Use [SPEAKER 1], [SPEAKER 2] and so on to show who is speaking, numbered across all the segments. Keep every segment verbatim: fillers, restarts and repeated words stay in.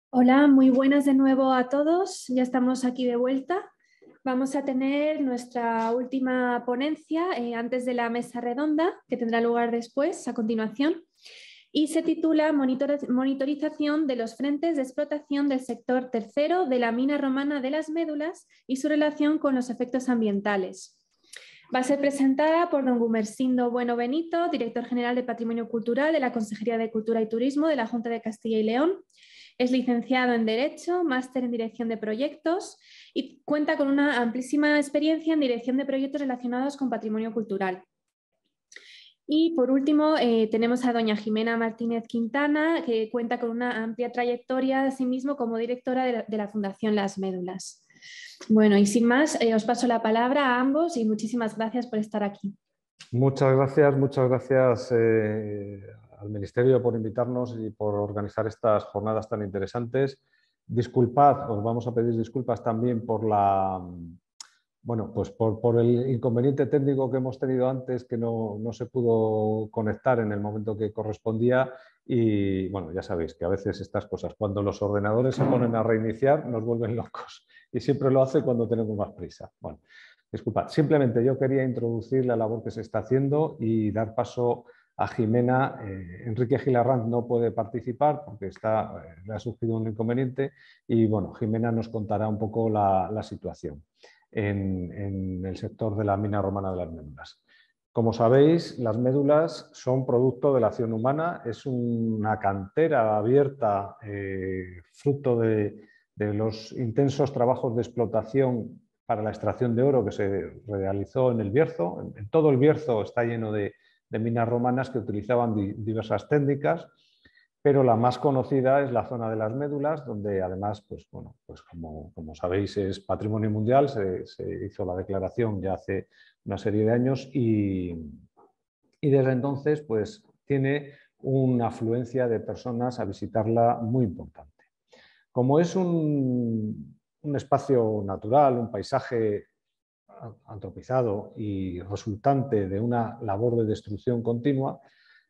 [SPEAKER 1] Hola, muy buenas de nuevo a todos. Ya estamos aquí de vuelta. Vamos a tener nuestra última ponencia eh, antes de la mesa redonda, que tendrá lugar después, a continuación, y se titula Monitor- Monitorización de los frentes de explotación del sector tercero de la mina romana de las Médulas y su relación con los efectos ambientales. Va a ser presentada por don Gumersindo Bueno Benito, director general de Patrimonio Cultural de la Consejería de Cultura y Turismo de la Junta de Castilla y León. Es licenciado en Derecho, máster en Dirección de Proyectos y cuenta con una amplísima experiencia en dirección de proyectos relacionados con patrimonio cultural. Y por último, eh, tenemos a doña Jimena Martínez Quintana, que cuenta con una amplia trayectoria asimismo como directora de la, de la Fundación Las Médulas. Bueno, y sin más, eh, os paso la palabra a ambos y muchísimas gracias por estar aquí.
[SPEAKER 2] Muchas gracias, muchas gracias eh, al Ministerio por invitarnos y por organizar estas jornadas tan interesantes. Disculpad, os vamos a pedir disculpas también por la, bueno, pues por, por el inconveniente técnico que hemos tenido antes, que no, no se pudo conectar en el momento que correspondía. Y bueno, ya sabéis que a veces estas cosas, cuando los ordenadores se ponen a reiniciar, nos vuelven locos. Y siempre lo hace cuando tenemos más prisa. Bueno, disculpad, simplemente yo quería introducir la labor que se está haciendo y dar paso a Jimena. Eh, Enrique Gilarranz no puede participar porque está, eh, le ha surgido un inconveniente y bueno, Jimena nos contará un poco la, la situación en, en el sector de la mina romana de las médulas. Como sabéis, las médulas son producto de la acción humana, es una cantera abierta, eh, fruto de, de los intensos trabajos de explotación para la extracción de oro que se realizó en el Bierzo. En, en todo el Bierzo está lleno de, de minas romanas que utilizaban di, diversas técnicas, pero la más conocida es la zona de las médulas, donde además, pues, bueno, pues como, como sabéis, es patrimonio mundial, se, se hizo la declaración ya hace una serie de años y, y desde entonces pues, tiene una afluencia de personas a visitarla muy importante. Como es un, un espacio natural, un paisaje antropizado y resultante de una labor de destrucción continua,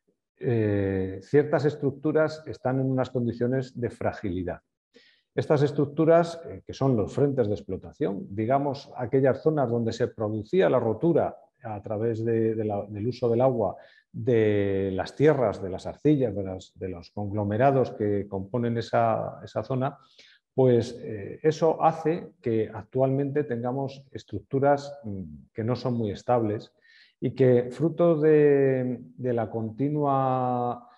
[SPEAKER 2] eh, ciertas estructuras están en unas condiciones de fragilidad. Estas estructuras, eh, que son los frentes de explotación, digamos aquellas zonas donde se producía la rotura a través de, de la, del uso del agua, de las tierras, de las arcillas, de, las, de los conglomerados que componen esa, esa zona, pues eh, eso hace que actualmente tengamos estructuras mmm, que no son muy estables y que fruto de, de la continua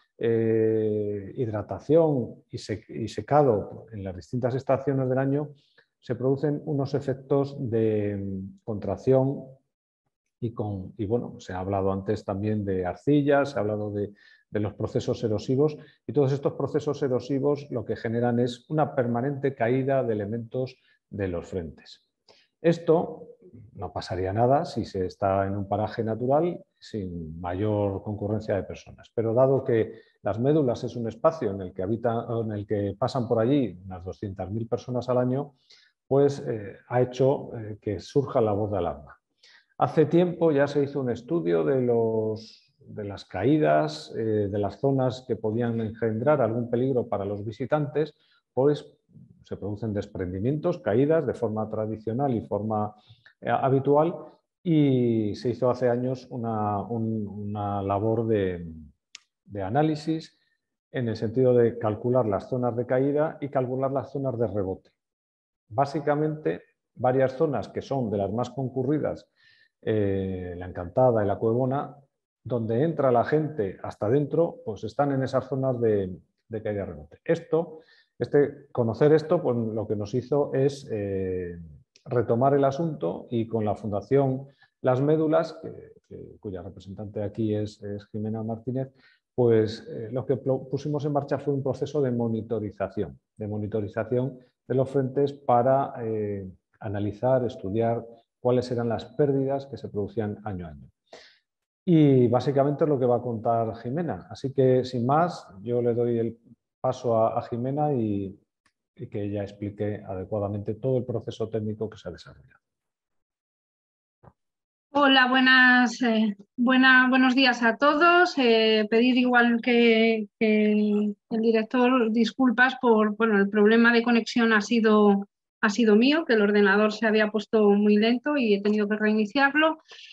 [SPEAKER 2] eh, hidratación y, sec y secado en las distintas estaciones del año, se producen unos efectos de contracción y, con, y bueno, se ha hablado antes también de arcillas, se ha hablado de, de los procesos erosivos y todos estos procesos erosivos lo que generan es una permanente caída de elementos de los frentes. Esto no pasaría nada si se está en un paraje natural sin mayor concurrencia de personas, pero dado que las médulas es un espacio en el que, habitan, en el que pasan por allí unas doscientas mil personas al año, pues eh, ha hecho eh, que surja la voz de alarma. Hace tiempo ya se hizo un estudio de, los, de las caídas, eh, de las zonas que podían engendrar algún peligro para los visitantes, pues se producen desprendimientos, caídas de forma tradicional y forma eh, habitual, y se hizo hace años una, un, una labor de, de análisis en el sentido de calcular las zonas de caída y calcular las zonas de rebote. Básicamente, varias zonas que son de las más concurridas, eh, la Encantada y la Cuevona, donde entra la gente hasta dentro, pues están en esas zonas de, de caída rebote. Esto, este, conocer esto, pues lo que nos hizo es eh, retomar el asunto y con la Fundación Las Médulas, que, que, cuya representante aquí es, es Jimena Martínez, pues eh, lo que pusimos en marcha fue un proceso de monitorización, de monitorización de los frentes para eh, analizar, estudiar cuáles eran las pérdidas que se producían año a año. Y básicamente es lo que va a contar Jimena. Así que, sin más, yo le doy el paso a, a Jimena y, y que ella explique adecuadamente todo el proceso técnico que se ha desarrollado.
[SPEAKER 3] Hola, buenas, eh, buena, buenos días a todos. Eh, pedir igual que, que el director disculpas por, bueno, el problema de conexión ha sido, ha sido mío, que el ordenador se había puesto muy lento y he tenido que reiniciarlo.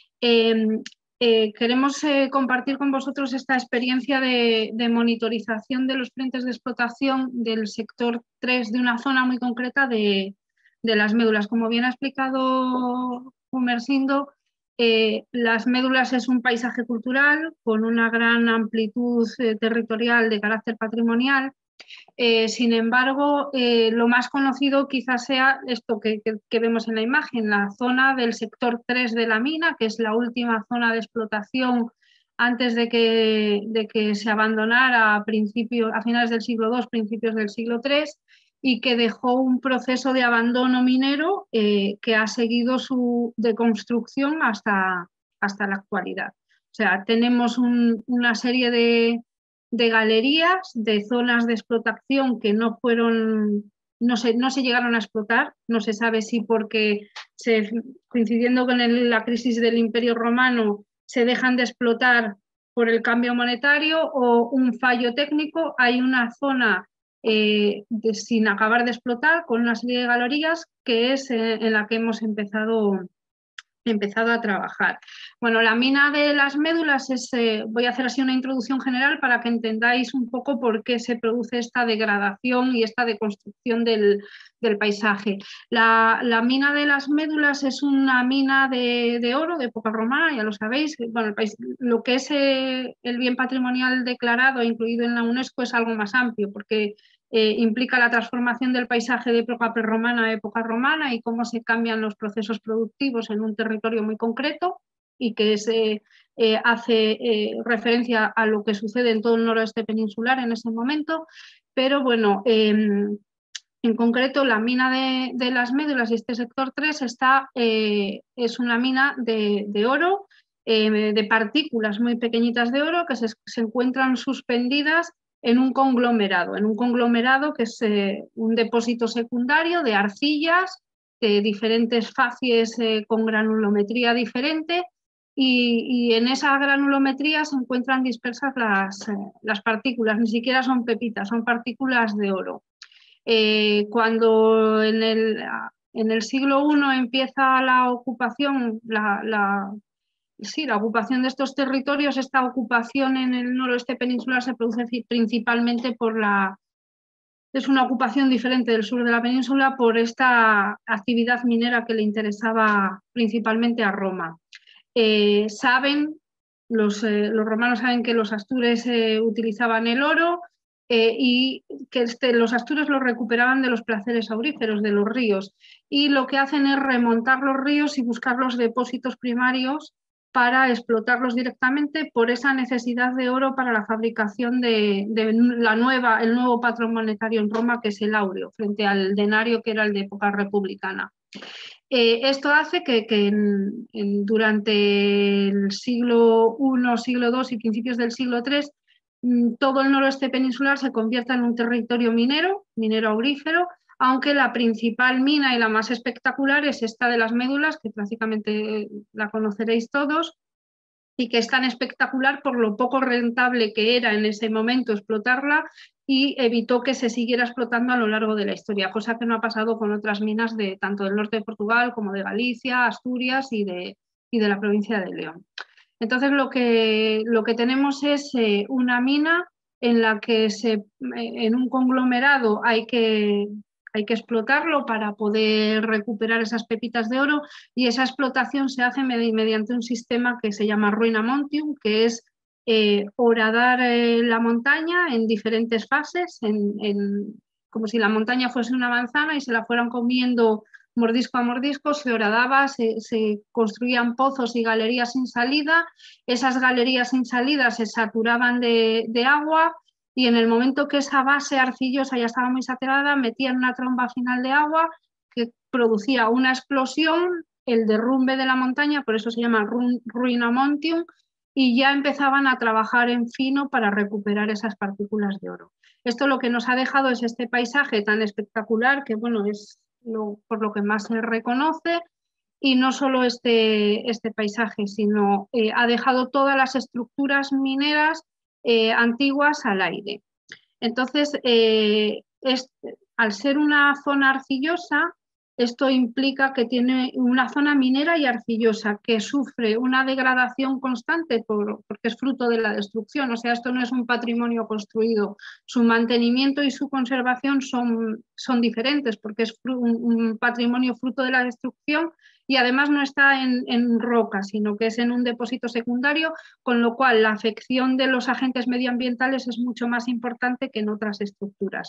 [SPEAKER 3] Eh, eh, queremos eh, compartir con vosotros esta experiencia de, de monitorización de los frentes de explotación del sector tres de una zona muy concreta de, de las médulas. Como bien ha explicado Gumersindo, Eh, las médulas es un paisaje cultural con una gran amplitud eh, territorial de carácter patrimonial. Eh, sin embargo, eh, lo más conocido quizás sea esto que, que, que vemos en la imagen, la zona del sector tres de la mina, que es la última zona de explotación antes de que, de que se abandonara a, principios, a finales del siglo dos, principios del siglo tres, y que dejó un proceso de abandono minero eh, que ha seguido su deconstrucción hasta, hasta la actualidad. O sea, tenemos un, una serie de, de galerías, de zonas de explotación que no fueron, no se, no se llegaron a explotar, no se sabe si porque se, coincidiendo con el, la crisis del Imperio Romano se dejan de explotar por el cambio monetario o un fallo técnico. Hay una zona eh, de, sin acabar de explotar con una serie de galerías que es eh, en la que hemos empezado empezado a trabajar. Bueno, la mina de las médulas es, eh, voy a hacer así una introducción general para que entendáis un poco por qué se produce esta degradación y esta deconstrucción del, del paisaje. La, la mina de las médulas es una mina de, de oro de época romana, ya lo sabéis. Bueno, el país, lo que es eh, el bien patrimonial declarado e incluido en la UNESCO es algo más amplio, porque Eh, implica la transformación del paisaje de época prerromana a época romana y cómo se cambian los procesos productivos en un territorio muy concreto y que se eh, hace eh, referencia a lo que sucede en todo el noroeste peninsular en ese momento. Pero bueno, eh, en concreto la mina de, de las médulas y este sector tres está, eh, es una mina de, de oro, eh, de partículas muy pequeñitas de oro que se, se encuentran suspendidas en un conglomerado, en un conglomerado que es eh, un depósito secundario de arcillas de diferentes facies eh, con granulometría diferente y, y en esa granulometría se encuentran dispersas las, eh, las partículas, ni siquiera son pepitas, son partículas de oro. Eh, cuando en el, en el siglo primero empieza la ocupación, la, la Sí, la ocupación de estos territorios, esta ocupación en el noroeste peninsular se produce principalmente por la... Es una ocupación diferente del sur de la península por esta actividad minera que le interesaba principalmente a Roma. Eh, saben, los, eh, los romanos saben que los astures eh, utilizaban el oro eh, y que este, los astures los recuperaban de los placeres auríferos, de los ríos. Y lo que hacen es remontar los ríos y buscar los depósitos primarios para explotarlos directamente por esa necesidad de oro para la fabricación de, de la nueva, el nuevo patrón monetario en Roma, que es el áureo, frente al denario que era el de época republicana. Eh, esto hace que, que en, en, durante el siglo primero, siglo segundo y principios del siglo tercero todo el noroeste peninsular se convierta en un territorio minero, minero aurífero, aunque la principal mina y la más espectacular es esta de las médulas, que prácticamente la conoceréis todos, y que es tan espectacular por lo poco rentable que era en ese momento explotarla y evitó que se siguiera explotando a lo largo de la historia, cosa que no ha pasado con otras minas de tanto del norte de Portugal como de Galicia, Asturias y de, y de la provincia de León. Entonces lo que, lo que tenemos es eh, una mina en la que se, en un conglomerado hay que, hay que explotarlo para poder recuperar esas pepitas de oro y esa explotación se hace mediante un sistema que se llama ruina montium, que es eh, horadar eh, la montaña en diferentes fases, en, en, como si la montaña fuese una manzana y se la fueran comiendo mordisco a mordisco, se horadaba, se, se construían pozos y galerías sin salida, esas galerías sin salida se saturaban de, de agua y en el momento que esa base arcillosa ya estaba muy saturada, metían una tromba final de agua que producía una explosión, el derrumbe de la montaña, por eso se llama ruina montium, y ya empezaban a trabajar en fino para recuperar esas partículas de oro. Esto lo que nos ha dejado es este paisaje tan espectacular que, bueno, es Lo, por lo que más se reconoce, y no solo este, este paisaje, sino eh, ha dejado todas las estructuras mineras eh, antiguas al aire. Entonces, eh, es, al ser una zona arcillosa, esto implica que tiene una zona minera y arcillosa que sufre una degradación constante por, porque es fruto de la destrucción. O sea, esto no es un patrimonio construido. Su mantenimiento y su conservación son, son diferentes porque es un, un patrimonio fruto de la destrucción y además no está en, en roca, sino que es en un depósito secundario, con lo cual la afección de los agentes medioambientales es mucho más importante que en otras estructuras.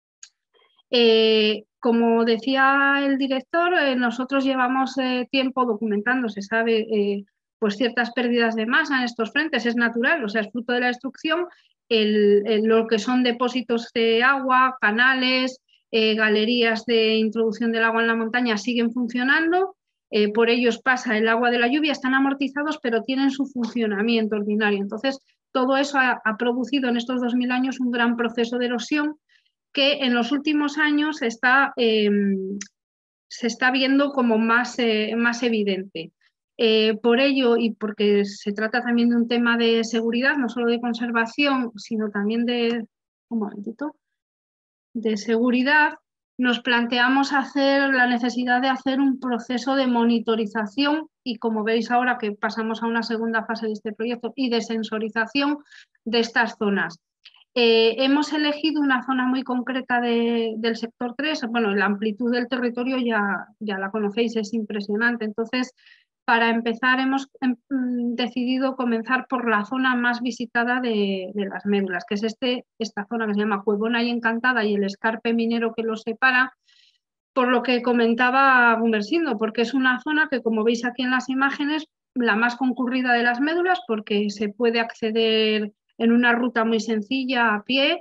[SPEAKER 3] Eh, como decía el director, eh, nosotros llevamos eh, tiempo documentando, se sabe, eh, pues ciertas pérdidas de masa en estos frentes, es natural, o sea, es fruto de la destrucción, el, el, lo que son depósitos de agua, canales, eh, galerías de introducción del agua en la montaña siguen funcionando, eh, por ellos pasa el agua de la lluvia, están amortizados, pero tienen su funcionamiento ordinario. Entonces, todo eso ha, ha producido en estos dos mil años un gran proceso de erosión que en los últimos años está, eh, se está viendo como más, eh, más evidente. Eh, por ello, y porque se trata también de un tema de seguridad, no solo de conservación, sino también de, un momentito, de seguridad, nos planteamos hacer la necesidad de hacer un proceso de monitorización y, como veis ahora que pasamos a una segunda fase de este proyecto, y de sensorización de estas zonas. Eh, hemos elegido una zona muy concreta de, del sector tres, bueno, la amplitud del territorio ya, ya la conocéis, es impresionante. Entonces, para empezar, hemos em, decidido comenzar por la zona más visitada de, de las médulas, que es este, esta zona que se llama Cuevona y Encantada y el escarpe minero que los separa, por lo que comentaba Gumersindo, porque es una zona que, como veis aquí en las imágenes, la más concurrida de las médulas, porque se puede acceder en una ruta muy sencilla a pie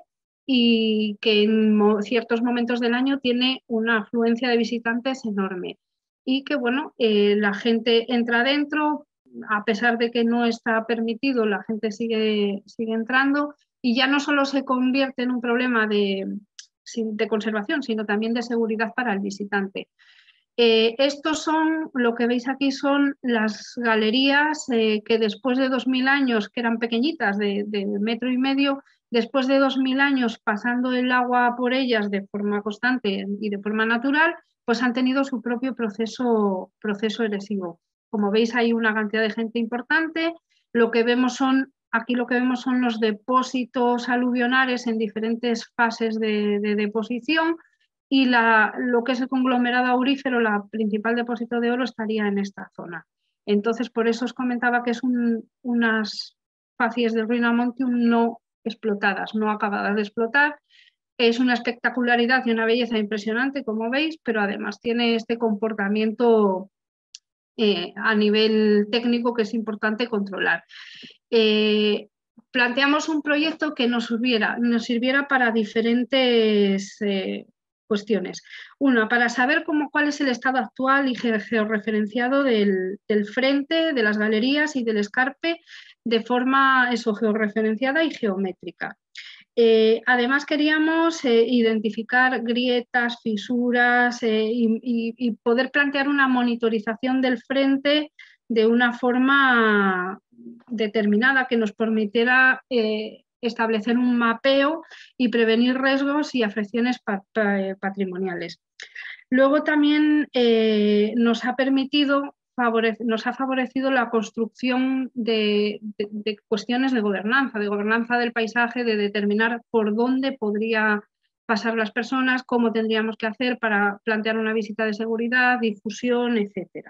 [SPEAKER 3] y que en mo ciertos momentos del año tiene una afluencia de visitantes enorme. Y que, bueno, eh, la gente entra dentro, a pesar de que no está permitido, la gente sigue, sigue entrando y ya no solo se convierte en un problema de, de conservación, sino también de seguridad para el visitante. Eh, estos son, lo que veis aquí son las galerías eh, que después de dos mil años, que eran pequeñitas, de, de metro y medio, después de dos mil años pasando el agua por ellas de forma constante y de forma natural, pues han tenido su propio proceso, proceso erosivo. Como veis, hay una cantidad de gente importante. Lo que vemos son, aquí lo que vemos son los depósitos aluvionales en diferentes fases de, de deposición. Y la, lo que es el conglomerado aurífero, la principal depósito de oro, estaría en esta zona. Entonces, por eso os comentaba que es un, unas facies del Ruina Montium no explotadas, no acabadas de explotar. Es una espectacularidad y una belleza impresionante, como veis, pero además tiene este comportamiento eh, a nivel técnico que es importante controlar. Eh, planteamos un proyecto que nos sirviera, nos sirviera para diferentes eh, cuestiones. Una, para saber cómo, cuál es el estado actual y georreferenciado del, del frente, de las galerías y del escarpe de forma eso, georreferenciada y geométrica. Eh, además queríamos eh, identificar grietas, fisuras eh, y, y, y poder plantear una monitorización del frente de una forma determinada que nos permitiera eh, establecer un mapeo y prevenir riesgos y afecciones pa pa patrimoniales. Luego también eh, nos ha permitido, nos ha favorecido la construcción de, de, de cuestiones de gobernanza, de gobernanza del paisaje, de determinar por dónde podría pasar las personas, cómo tendríamos que hacer para plantear una visita de seguridad, difusión, etcétera.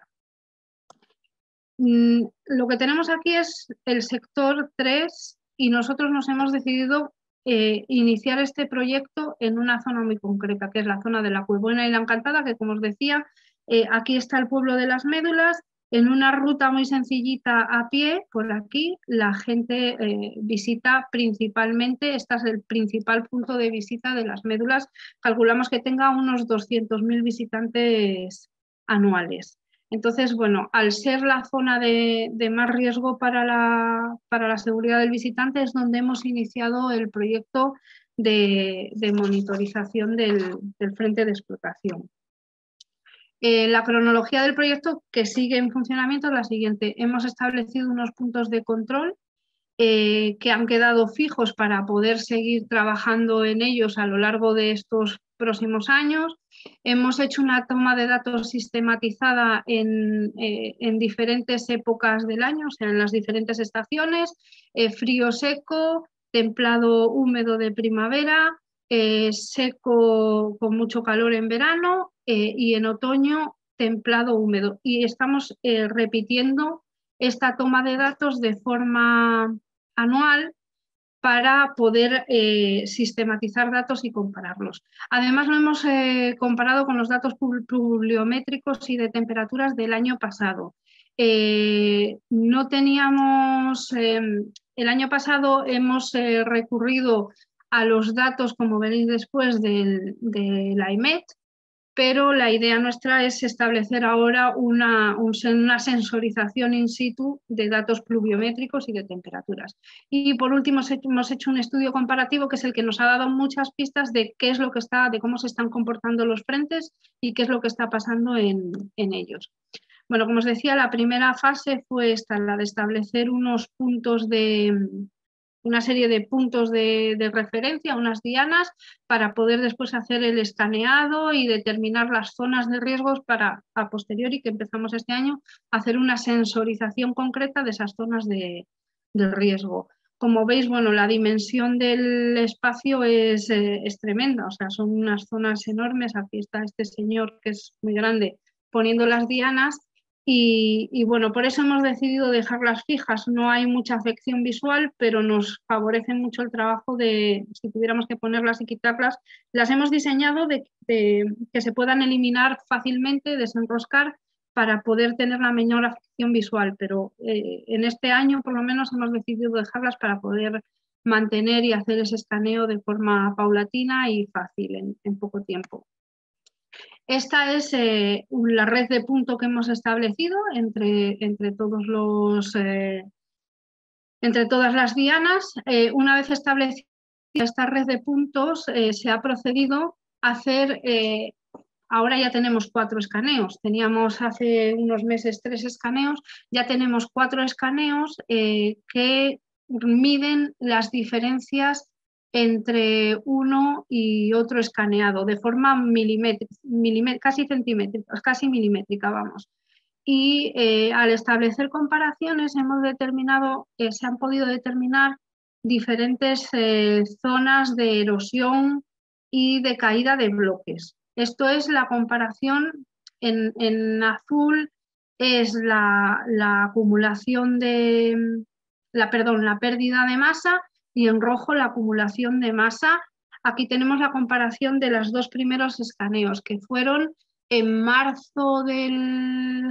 [SPEAKER 3] Lo que tenemos aquí es el sector tres y nosotros nos hemos decidido eh, iniciar este proyecto en una zona muy concreta, que es la zona de la Cuevona y la Encantada, que como os decía, eh, aquí está el pueblo de las médulas, en una ruta muy sencillita a pie, por aquí, la gente eh, visita principalmente, este es el principal punto de visita de las médulas, calculamos que tenga unos doscientos mil visitantes anuales. Entonces, bueno, al ser la zona de, de más riesgo para la, para la seguridad del visitante es donde hemos iniciado el proyecto de, de monitorización del, del frente de explotación. Eh, la cronología del proyecto que sigue en funcionamiento es la siguiente. Hemos establecido unos puntos de control eh, que han quedado fijos para poder seguir trabajando en ellos a lo largo de estos próximos años. Hemos hecho una toma de datos sistematizada en, eh, en diferentes épocas del año, o sea, en las diferentes estaciones, eh, frío, seco, templado, húmedo de primavera, eh, seco con mucho calor en verano eh, y en otoño templado, húmedo. Y estamos eh, repitiendo esta toma de datos de forma anual para poder eh, sistematizar datos y compararlos. Además, lo hemos eh, comparado con los datos pluviométricos y de temperaturas del año pasado. Eh, no teníamos, eh, el año pasado hemos eh, recurrido a los datos, como veréis después, del, de la I M E T, pero la idea nuestra es establecer ahora una, un, una sensorización in situ de datos pluviométricos y de temperaturas. Y por último hemos hecho un estudio comparativo que es el que nos ha dado muchas pistas de qué es lo que está, de cómo se están comportando los frentes y qué es lo que está pasando en, en ellos. Bueno, como os decía, la primera fase fue esta, la de establecer unos puntos de, una serie de puntos de, de referencia, unas dianas, para poder después hacer el escaneado y determinar las zonas de riesgos para, a posteriori, que empezamos este año, hacer una sensorización concreta de esas zonas de, de riesgo. Como veis, bueno, la dimensión del espacio es, eh, es tremenda, o sea, son unas zonas enormes. Aquí está este señor, que es muy grande, poniendo las dianas. Y, y bueno, por eso hemos decidido dejarlas fijas. No hay mucha afección visual, pero nos favorece mucho el trabajo de, si tuviéramos que ponerlas y quitarlas, las hemos diseñado de, de que se puedan eliminar fácilmente, desenroscar, para poder tener la menor afección visual. Pero eh, en este año, por lo menos, hemos decidido dejarlas para poder mantener y hacer ese escaneo de forma paulatina y fácil en, en poco tiempo. Esta es eh, la red de punto que hemos establecido entre, entre, todos los, eh, entre todas las dianas. Eh, una vez establecida esta red de puntos, eh, se ha procedido a hacer, eh, ahora ya tenemos cuatro escaneos, teníamos hace unos meses tres escaneos, ya tenemos cuatro escaneos eh, que miden las diferencias entre uno y otro escaneado de forma milimétrica, milimétrica casi centimétrica, casi milimétrica, vamos. Y eh, al establecer comparaciones hemos determinado, eh, se han podido determinar diferentes eh, zonas de erosión y de caída de bloques. Esto es la comparación. En, en azul es la, la acumulación de, la, perdón, la pérdida de masa, y en rojo la acumulación de masa. Aquí tenemos la comparación de los dos primeros escaneos, que fueron en marzo del...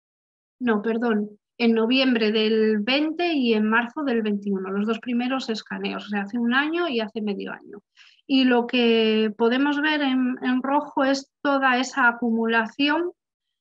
[SPEAKER 3] No, perdón, en noviembre del veinte y en marzo del veintiuno, los dos primeros escaneos, o sea, hace un año y hace medio año. Y lo que podemos ver en, en rojo es toda esa acumulación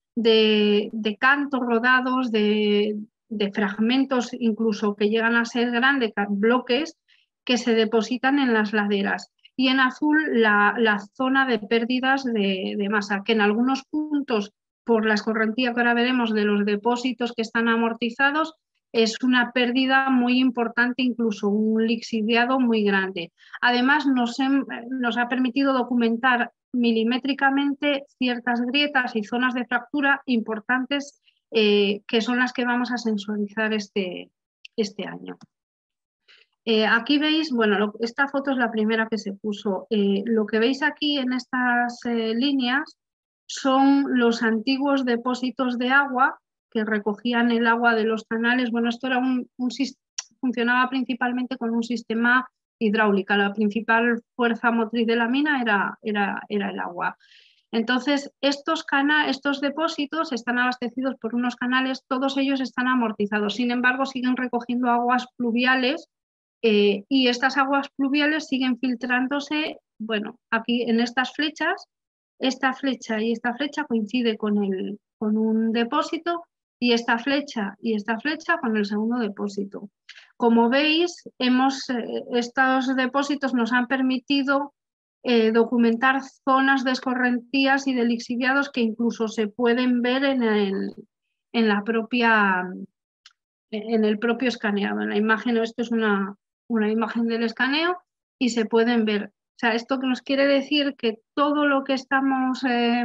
[SPEAKER 3] de, de cantos rodados, de, de fragmentos incluso que llegan a ser grandes, bloques que se depositan en las laderas. Y en azul la, la zona de pérdidas de, de masa, que en algunos puntos, por la escorrentía que ahora veremos de los depósitos que están amortizados, es una pérdida muy importante, incluso un lixiviado muy grande. Además, nos, he, nos ha permitido documentar milimétricamente ciertas grietas y zonas de fractura importantes eh, que son las que vamos a sensorizar este, este año. Eh, aquí veis, bueno, lo, esta foto es la primera que se puso. Eh, lo que veis aquí en estas eh, líneas son los antiguos depósitos de agua que recogían el agua de los canales. Bueno, esto era un, un, funcionaba principalmente con un sistema hidráulico. La principal fuerza motriz de la mina era, era, era el agua. Entonces, estos, estos depósitos están abastecidos por unos canales, todos ellos están amortizados. Sin embargo, siguen recogiendo aguas pluviales eh, y estas aguas pluviales siguen filtrándose. Bueno, aquí en estas flechas, esta flecha y esta flecha coincide con, el, con un depósito, y esta flecha y esta flecha con el segundo depósito. Como veis, hemos, eh, estos depósitos nos han permitido eh, documentar zonas de escorrentías y de lixiviados que incluso se pueden ver en el, en la propia, en el propio escaneado. En la imagen, esto es una, una imagen del escaneo y se pueden ver. O sea, esto que nos quiere decir que todo lo que estamos, eh,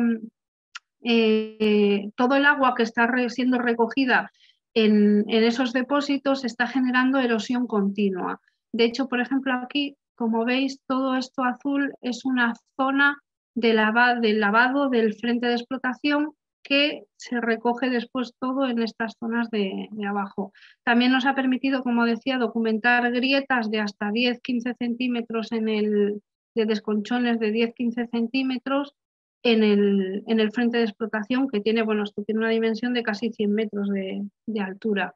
[SPEAKER 3] eh, todo el agua que está re, siendo recogida en, en esos depósitos está generando erosión continua. De hecho, por ejemplo, aquí, como veis, todo esto azul es una zona de lava, del lavado del frente de explotación que se recoge después todo en estas zonas de, de abajo. También nos ha permitido, como decía, documentar grietas de hasta diez a quince centímetros en el, de desconchones de diez a quince centímetros en el, en el frente de explotación, que tiene, bueno, esto tiene una dimensión de casi cien metros de, de altura.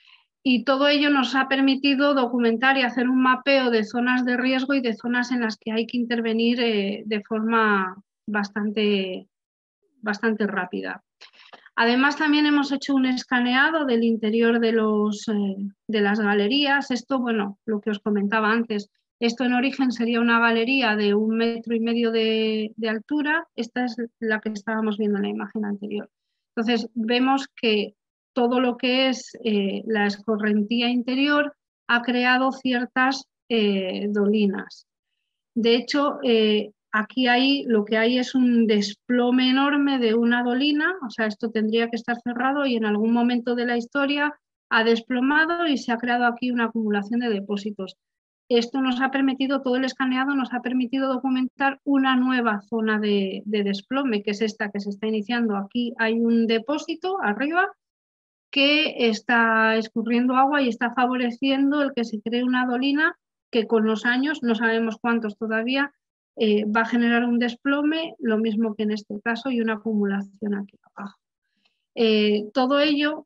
[SPEAKER 3] Y todo ello nos ha permitido documentar y hacer un mapeo de zonas de riesgo y de zonas en las que hay que intervenir eh, de forma bastante, bastante rápida. Además, también hemos hecho un escaneado del interior de, los, eh, de las galerías. Esto, bueno, lo que os comentaba antes, esto en origen sería una galería de un metro y medio de, de altura. Esta es la que estábamos viendo en la imagen anterior. Entonces, vemos que todo lo que es eh, la escorrentía interior ha creado ciertas eh, dolinas. De hecho, eh, aquí hay, lo que hay es un desplome enorme de una dolina, o sea, esto tendría que estar cerrado y en algún momento de la historia ha desplomado y se ha creado aquí una acumulación de depósitos. Esto nos ha permitido, todo el escaneado nos ha permitido documentar una nueva zona de, de desplome, que es esta que se está iniciando. Aquí hay un depósito arriba que está escurriendo agua y está favoreciendo el que se cree una dolina que con los años, no sabemos cuántos todavía, eh, va a generar un desplome, lo mismo que en este caso, y una acumulación aquí abajo. Eh, todo ello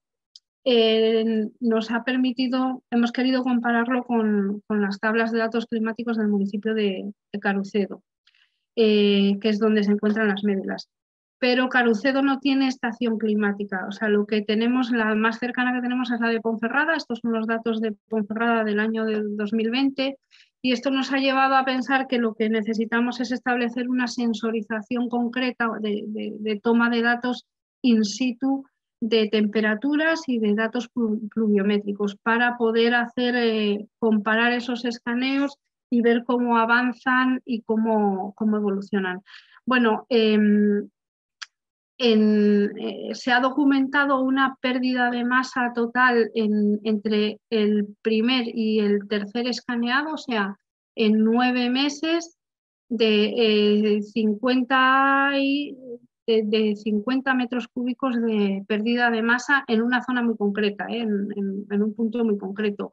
[SPEAKER 3] eh, nos ha permitido, hemos querido compararlo con, con las tablas de datos climáticos del municipio de, de Carucedo, eh, que es donde se encuentran las médulas. Pero Carucedo no tiene estación climática, o sea, lo que tenemos, la más cercana que tenemos es la de Ponferrada. Estos son los datos de Ponferrada del año del dos mil veinte y esto nos ha llevado a pensar que lo que necesitamos es establecer una sensorización concreta de, de, de toma de datos in situ de temperaturas y de datos pluviométricos para poder hacer, eh, comparar esos escaneos y ver cómo avanzan y cómo, cómo evolucionan. Bueno, eh, En, eh, se ha documentado una pérdida de masa total en, entre el primer y el tercer escaneado, o sea, en nueve meses de, eh, cincuenta y, de, de cincuenta metros cúbicos de pérdida de masa en una zona muy concreta, eh, en, en, en un punto muy concreto.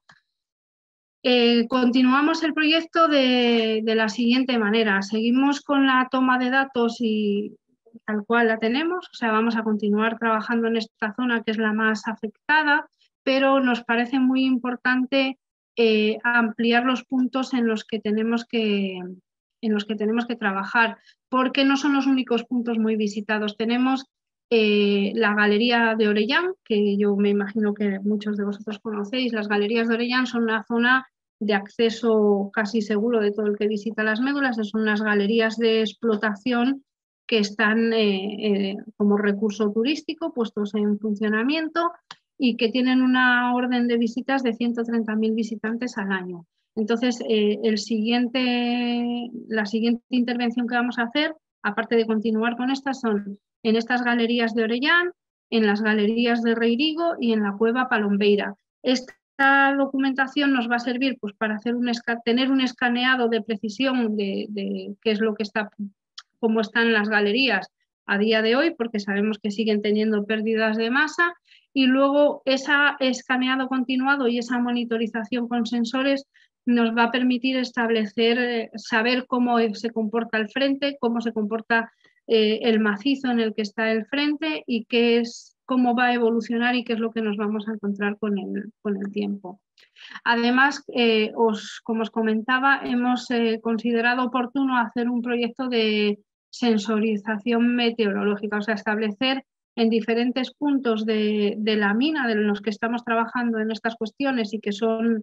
[SPEAKER 3] Eh, continuamos el proyecto de, de la siguiente manera. Seguimos con la toma de datos y tal cual la tenemos, o sea, vamos a continuar trabajando en esta zona que es la más afectada, pero nos parece muy importante eh, ampliar los puntos en los que tenemos que, en los que tenemos que trabajar, porque no son los únicos puntos muy visitados. Tenemos eh, la Galería de Orellán, que yo me imagino que muchos de vosotros conocéis. Las Galerías de Orellán son una zona de acceso casi seguro de todo el que visita las médulas. Son unas galerías de explotación que están eh, eh, como recurso turístico puestos en funcionamiento y que tienen una orden de visitas de ciento treinta mil visitantes al año. Entonces, eh, el siguiente, la siguiente intervención que vamos a hacer, aparte de continuar con estas, son en estas galerías de Orellán, en las galerías de Reirigo y en la cueva Palombeira. Esta documentación nos va a servir pues, para hacer un tener un escaneado de precisión de, de qué es lo que está, cómo están las galerías a día de hoy, porque sabemos que siguen teniendo pérdidas de masa, y luego ese escaneado continuado y esa monitorización con sensores nos va a permitir establecer, saber cómo se comporta el frente, cómo se comporta eh, el macizo en el que está el frente y qué es, cómo va a evolucionar y qué es lo que nos vamos a encontrar con el, con el tiempo. Además, eh, os, como os comentaba, hemos eh, considerado oportuno hacer un proyecto de sensorización meteorológica, o sea, establecer en diferentes puntos de, de la mina de los que estamos trabajando en estas cuestiones y que son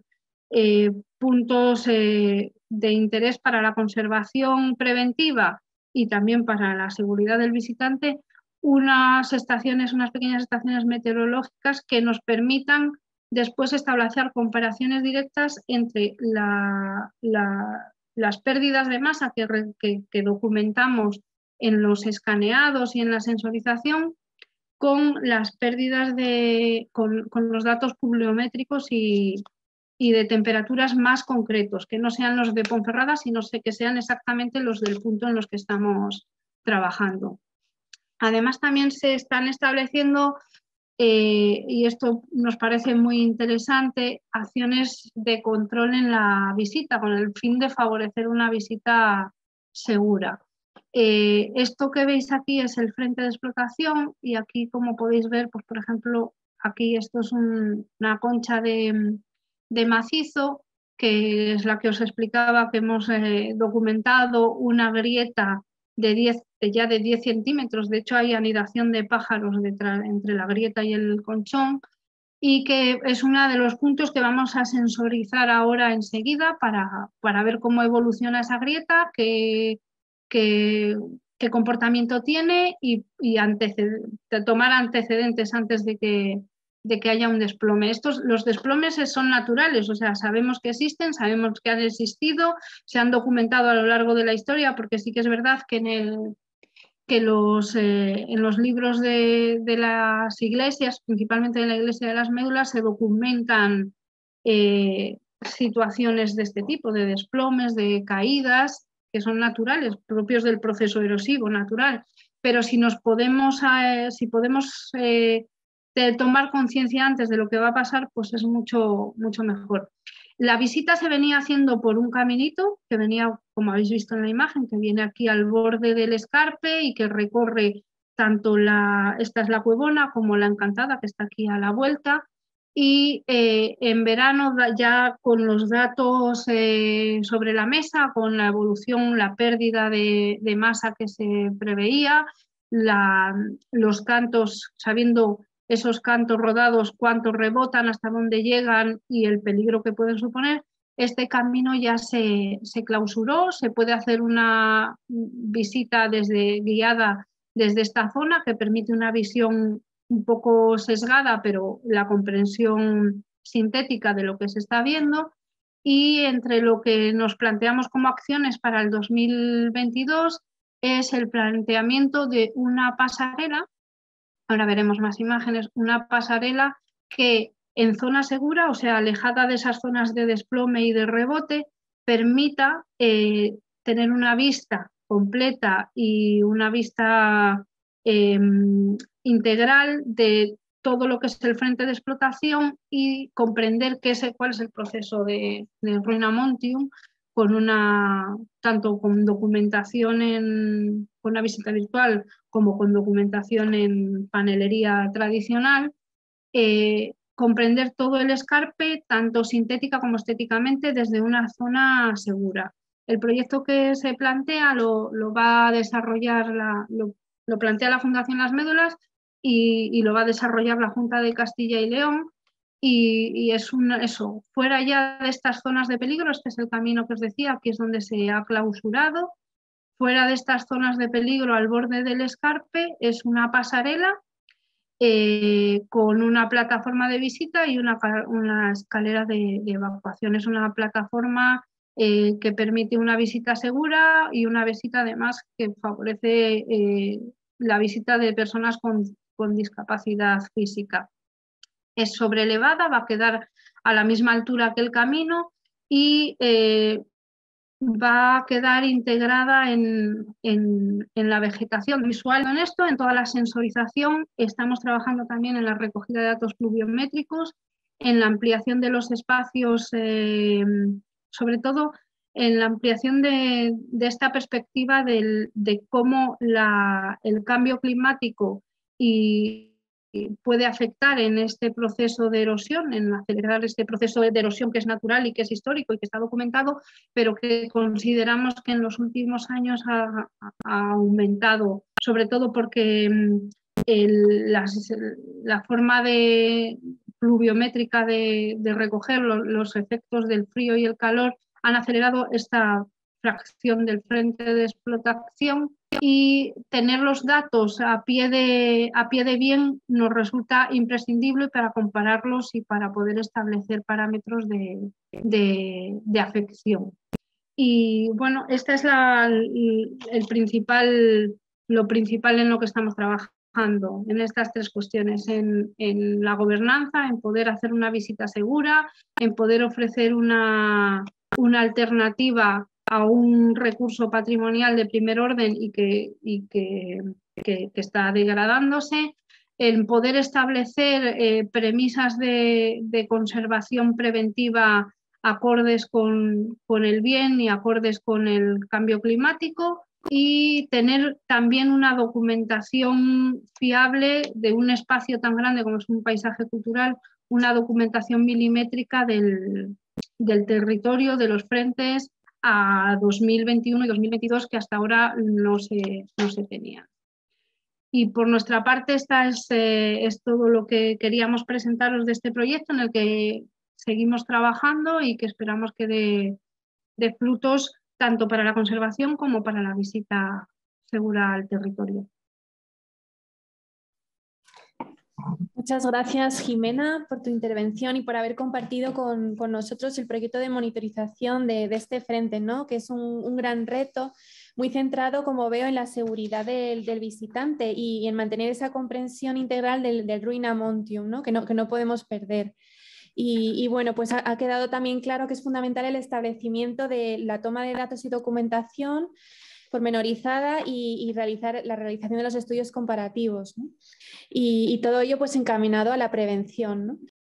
[SPEAKER 3] eh, puntos eh, de interés para la conservación preventiva y también para la seguridad del visitante, unas estaciones, unas pequeñas estaciones meteorológicas que nos permitan después establecer comparaciones directas entre la, la, las pérdidas de masa que, que, que documentamos en los escaneados y en la sensorización con las pérdidas de, con, con los datos pluviométricos y, y de temperaturas más concretos, que no sean los de Ponferrada, sino que sean exactamente los del punto en los que estamos trabajando. Además, también se están estableciendo, eh, y esto nos parece muy interesante, acciones de control en la visita, con el fin de favorecer una visita segura. Eh, esto que veis aquí es el frente de explotación y aquí, como podéis ver, pues por ejemplo, aquí esto es un, una concha de, de macizo, que es la que os explicaba, que hemos eh, documentado una grieta de diez, de ya de diez centímetros, de hecho hay anidación de pájaros detrás, entre la grieta y el conchón, y que es uno de los puntos que vamos a sensorizar ahora enseguida para, para ver cómo evoluciona esa grieta, que Qué, qué comportamiento tiene y, y anteced, tomar antecedentes antes de que, de que haya un desplome. Estos, los desplomes son naturales, o sea, sabemos que existen, sabemos que han existido, se han documentado a lo largo de la historia, porque sí que es verdad que en, el, que los, eh, en los libros de, de las iglesias, principalmente en la iglesia de las médulas, se documentan eh, situaciones de este tipo, de desplomes, de caídas, que son naturales, propios del proceso erosivo natural. Pero si nos podemos, eh, si podemos eh, tomar conciencia antes de lo que va a pasar, pues es mucho, mucho mejor. La visita se venía haciendo por un caminito que venía, como habéis visto en la imagen, que viene aquí al borde del escarpe y que recorre tanto la, esta es la Cuevona como la Encantada, que está aquí a la vuelta. Y eh, en verano, ya con los datos eh, sobre la mesa, con la evolución, la pérdida de, de masa que se preveía, la, los cantos, sabiendo esos cantos rodados, cuántos rebotan, hasta dónde llegan y el peligro que pueden suponer, este camino ya se, se clausuró, se puede hacer una visita desde, guiada desde esta zona que permite una visión un poco sesgada, pero la comprensión sintética de lo que se está viendo. Y entre lo que nos planteamos como acciones para el dos mil veintidós es el planteamiento de una pasarela, ahora veremos más imágenes, una pasarela que en zona segura, o sea, alejada de esas zonas de desplome y de rebote, permita eh, tener una vista completa y una vista eh, integral de todo lo que es el frente de explotación y comprender qué es, cuál es el proceso de, de Ruina Montium, con una, tanto con documentación en, con una visita virtual como con documentación en panelería tradicional, eh, comprender todo el escarpe, tanto sintética como estéticamente, desde una zona segura. El proyecto que se plantea lo, lo va a desarrollar, la, lo, lo plantea la Fundación Las Médulas y, y lo va a desarrollar la Junta de Castilla y León. Y, y es un, eso, fuera ya de estas zonas de peligro, este es el camino que os decía, aquí es donde se ha clausurado. Fuera de estas zonas de peligro, al borde del escarpe, es una pasarela eh, con una plataforma de visita y una, una escalera de, de evacuación. Es una plataforma eh, que permite una visita segura y una visita además que favorece eh, la visita de personas con, con discapacidad física. Es sobrelevada, va a quedar a la misma altura que el camino y eh, va a quedar integrada en, en, en la vegetación visual. En esto, en toda la sensorización, estamos trabajando también en la recogida de datos pluviométricos, en la ampliación de los espacios, eh, sobre todo en la ampliación de, de esta perspectiva del, de cómo la, el cambio climático y puede afectar en este proceso de erosión, en acelerar este proceso de erosión que es natural y que es histórico y que está documentado, pero que consideramos que en los últimos años ha, ha aumentado, sobre todo porque el, la, la forma de pluviométrica de, de recoger lo, los efectos del frío y el calor han acelerado esta fracción del frente de explotación, y tener los datos a pie de, a pie de bien nos resulta imprescindible para compararlos y para poder establecer parámetros de, de, de afección. Y bueno, esta es la, el principal, lo principal en lo que estamos trabajando, en estas tres cuestiones, en, en la gobernanza, en poder hacer una visita segura, en poder ofrecer una, una alternativa a un recurso patrimonial de primer orden y que, y que, que, que está degradándose, en poder establecer eh, premisas de, de conservación preventiva acordes con, con el bien y acordes con el cambio climático, y tener también una documentación fiable de un espacio tan grande como es un paisaje cultural, una documentación milimétrica del, del territorio, de los frentes a dos mil veintiuno y dos mil veintidós, que hasta ahora no se, no se tenían. Y por nuestra parte, esta es, eh, es todo lo que queríamos presentaros de este proyecto, en el que seguimos trabajando y que esperamos que dé, dé frutos tanto para la conservación como para la visita segura al territorio.
[SPEAKER 1] Muchas gracias, Jimena, por tu intervención y por haber compartido con, con nosotros el proyecto de monitorización de, de este frente, ¿no? Que es un, un gran reto, muy centrado, como veo, en la seguridad del, del visitante y, y en mantener esa comprensión integral del, del Ruina Montium, ¿no? Que, no, que no podemos perder. Y, y bueno, pues ha, ha quedado también claro que es fundamental el establecimiento de la toma de datos y documentación pormenorizada y, y realizar la realización de los estudios comparativos, ¿no? Y, y todo ello pues encaminado a la prevención, ¿no?